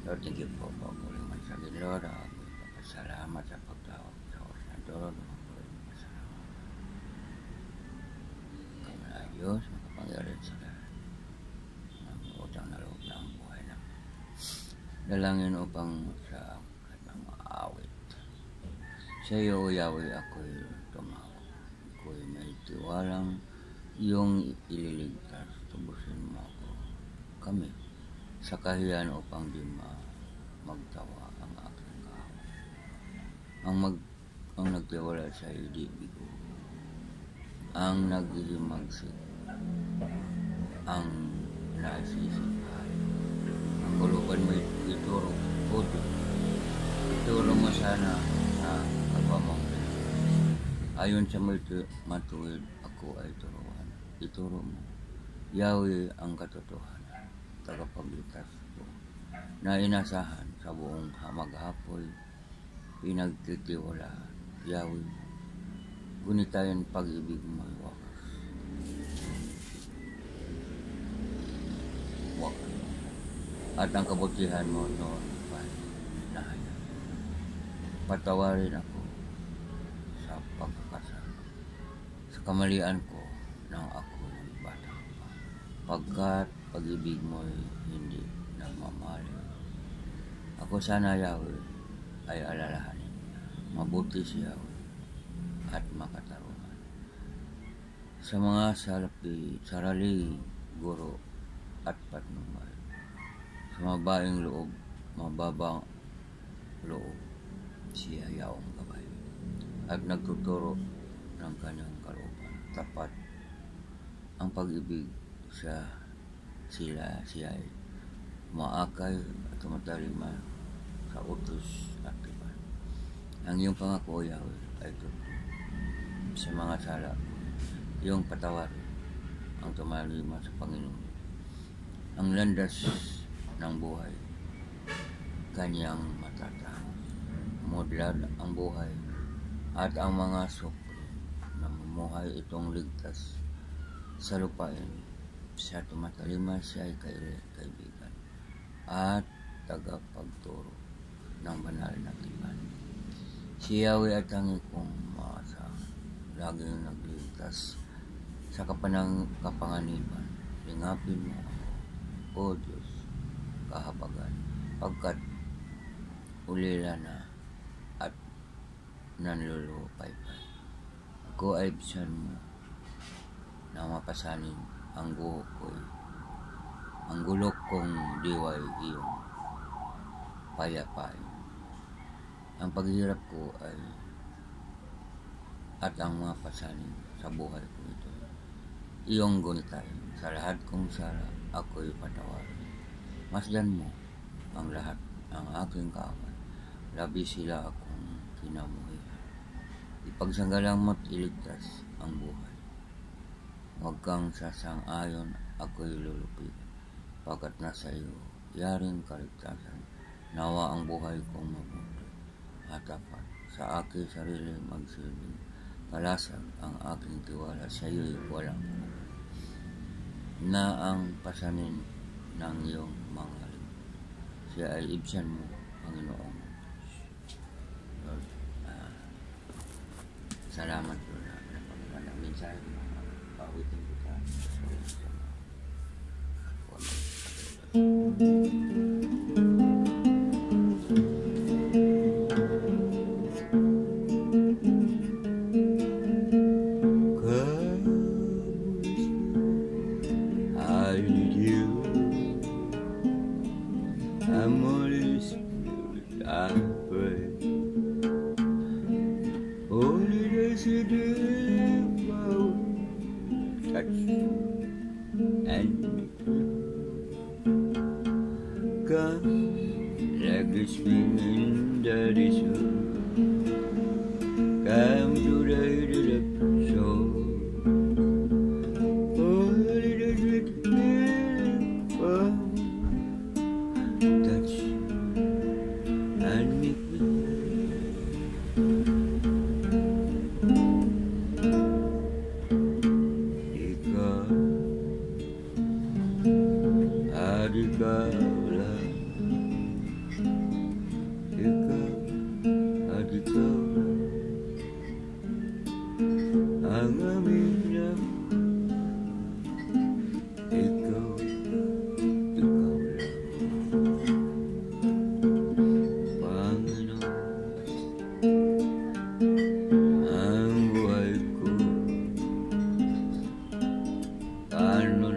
Lord, thank you po po muli man sa akin, Lord. Salamat sa pagtawag sa oras na ito, Lord. Salamat. Kami na Diyos, makapangyarihan sa lahat ng utang na loob ng buhay namin. Dalangin upang sa kanyang maawit. Sa iyo, Yahweh, ako'y tumawag. Ako'y may tiwalang iyong ililigtas. Tubusin mo ako, kami, sa kahiyan upang di magtawa ang aking kahawa. Ang nagtiwala sa iyo di bigo. Ang naghihimagsik, ang naisisipahan. Ang kuluban mo ituro, o Diyos. Ituro mo sana sa kapwa mong ayon sa matuwid, ako ay turuan. Ituro mo, Yahweh, ang katotohanan, tagapagligtas ko, na inasahan sa buong maghapoy, pinagtitiwalaan. Yahweh, gunitayan pag-ibig mo'y wakas. Wakas. At ang kabutihan mo noon ay nahayag. Patawarin ako sa pagkakasala, sa kamalian ko nang ako'y bata pa. Pagkat pag-ibig mo'y hindi nagmamali. Ako sana, Yahweh, ay alalahanin. Mabuti si Yahweh at makatarungan. Sa mga sarali, guro at patnubay. Sa mabaing loob, mababang loob, siya yaong gabay. At nagtuturo ng kanyang kalooban. Tapat ang pag-ibig siya ay maakay at mataliman sa utos at tipan. Ang iyong pangako, Yahweh, ay totoo. Sa mga sala, iyong patawarin ang tumalima sa Panginoon. Ang landas ng buhay, kanyang matatang. Mudlad ang buhay at ang mga sukli na mamuhay itong ligtas sa lupain. Sa tumatalima siya ay kaibigan at tagapagturo ng banal na tipan. Si Yahweh at tangi kong maasahan, laging nagligtas sa kapanganiban. Lingapin mo ako, O Diyos, kahabagan, pagkat ulila na at nanlulupaypay. Ako ay bisan mo na mapasanin ang buhok ko'y, ang gulok kong diway iyong payapain. Ang paghihirap ko ay at ang mga pasanin sa buhay ko ito iyong gunitain. Sa lahat kong sala ako'y patawarin. Masdan mo ang lahat ang aking kaaway. Labi sila akong kinamuhihan. Ipagsanggalang mo't iligtas ang buhay. Huwag kang sasang-ayon, ako'y lulupit. Pagkat nasa iyo, yaring kaligtasan. Nawa ang buhay kong mabuti. Hatapat sa aking sarili magsilbing. Kalasag ang aking tiwala sa iyo'y walang na ang pasanin ng iyong mga lingkod. Siya ay ibsan mo, Panginoong Lord. Salamat po na napagpanamin sa akin. Pawitin ko tayo sa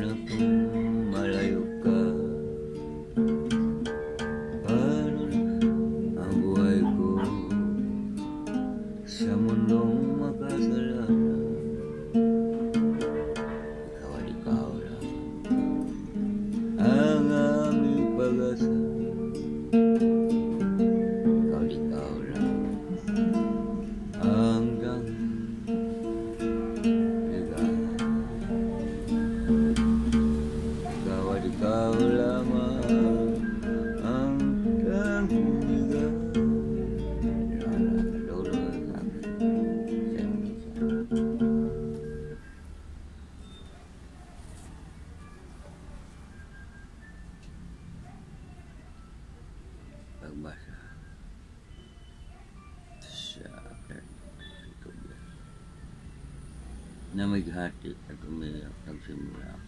Paano kung malayo ka? Paano ang buhay ko sa mundong makasalanan? Ikaw at ikaw lang ang aming pag-asa. Ikaw at ikaw lang hanggang ligaya. Ikaw at ikaw lamang ang tanging ligaya. Lolo sa akin. Pagbasa sa akin ito na may hati at umiyak, nagsimula ako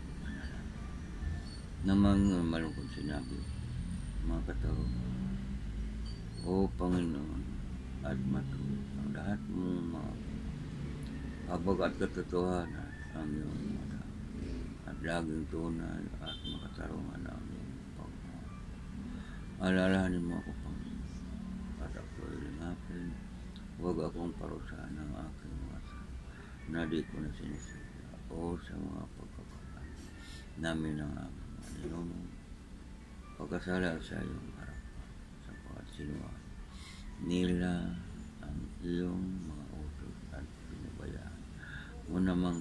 namang malungkot sinabi, mga katao, O Panginoon, at matuloy ang lahat mong mga habag at katotohanan ang iyong mata at laging tunay at makatarungan ang iyong pagmamahal. Alalahanin mo ako, Panginoon, at ako'y lingapin. Huwag akong parusahan ng aking mata na di ko na sinisigla o sa mga pagkakala namin ng aming mga ninuno. Pagkasala sa iyong harapan sapagkat sinuwaan nila ang iyong mga utos at pinabayaan mo namang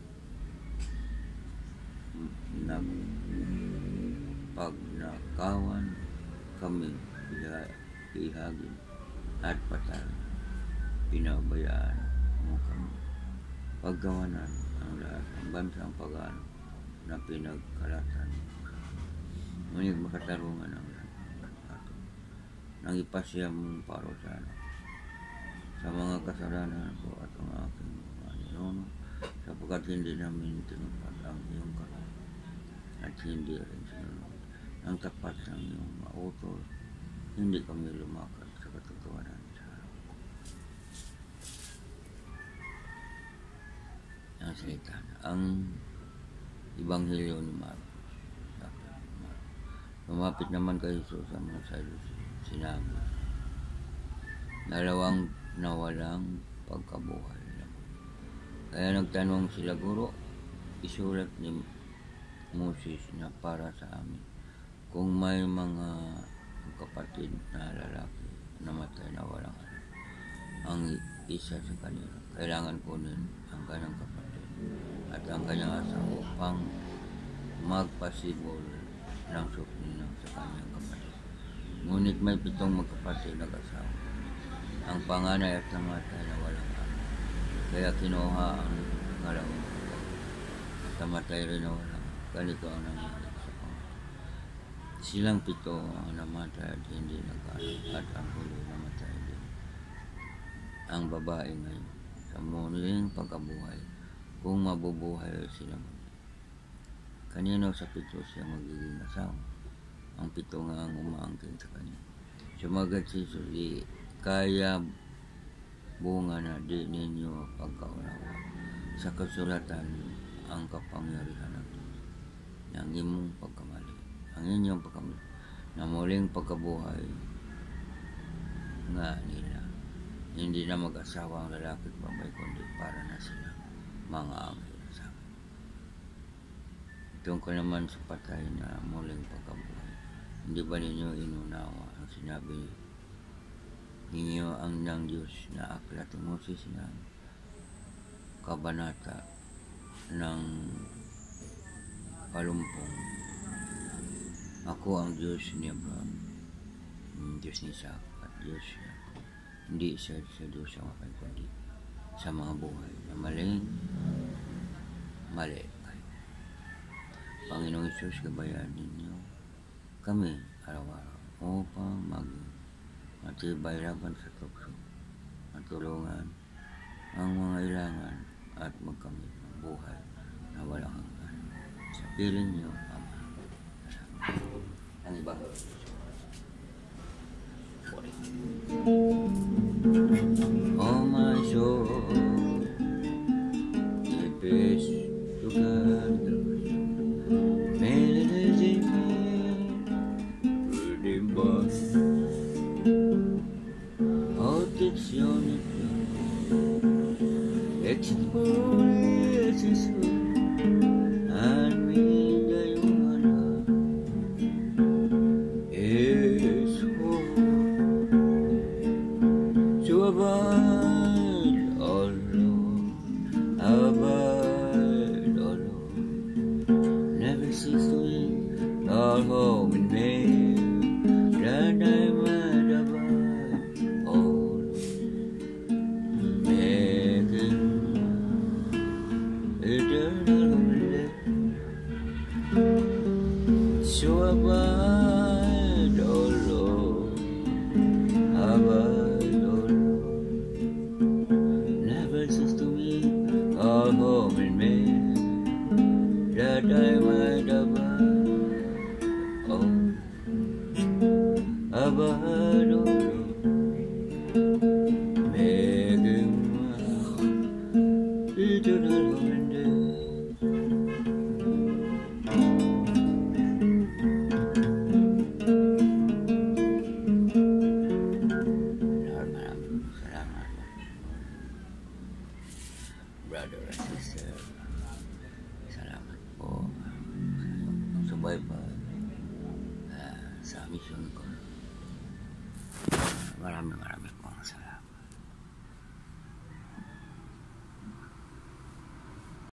pagnakawan kami ihagin at patayin. Pinabayaan mo kami paggawanan ang lahat ng bansang pagano na pinagkalatan mo. Ngunit makatarungan ang lahat ng ato nang ipasya mong parusahan sa mga kasalanan ko at ang aking mga ninuno sapagkat hindi namin tinupad ang iyong karal at hindi rin sinunod ang tapat ng iyong mga utos. Hindi kami lumakad sa katotohanan sa harap. Ang salita na ang Ebanghelyo ni Marcos. Lumapit naman kay Jesus sa mga Saduceo. Sinabi, dalawang nawalang pagkabuhay lang. Kaya nagtanong sila, Guro, isulat ni Moses na para sa amin kung may mga kapatid na lalaki namatay na walang anak, ang isa sa kanila kailangan kunin ang kanyang kapatid at ang kanyang asawa upang magpasibol ng suknina sa kanyang kapatid. Ngunit may 7 magkapatid na asawa. Ang panganay at namatay na walang anak, kaya kinuha ang kalawang at namatay rin na walang. Ganito ang nangyari sa Panginoon. Silang 7 ang namatay at hindi nag-anak at ang huli namatay din. Ang babae ngayon sa muling pagkabuhay kung mabubuhay sila muli. Kanino sa 7 siya magiging asawa? Ang 7 nga ang umaangkin sa kanya. Sumagot si Jesus, kaya bunga na di ninyo pagkaunawa. Sa kasulatan ang kapangyarihan ng Diyos, ang imong pagkamali, ang inyong pagkamali, na muling pagkabuhay nga nila. Hindi na mag-asawa ang lalaki at babae, kundi para na sila mga anghel sa akin. Tungkol naman sa patay na muling pagkabuhay, hindi ba ninyo inunawa ang sinabi ninyo ang ng Diyos na aklat ni Moses na kabanata ng 80? Ako ang Diyos ni Abraham, Diyos ni Isaac at Diyos ni Jacob. Hindi siya Diyos sa mga kundi sa mga buhay na mali kayo. Panginoong Isus, gabayan ninyo kami araw-araw upang maging matibay laban sa tukso, matulungan ang mga ilangan at magkamit ng buhay na walang hanggan. Sa piling niyo, Ama. Ang ibang oh my soul, it is to God. cease to me, all home in me, that I might abide, all making eternal holiday. So abide, oh Lord, abide, oh Lord, never cease to me, all home in me, that I might abide, oh, abide, oh Lord, making eternal holiday. Maraming salamat, brother and sister. Salamat po sa subaybay sa mission ko. Maraming pong salamat.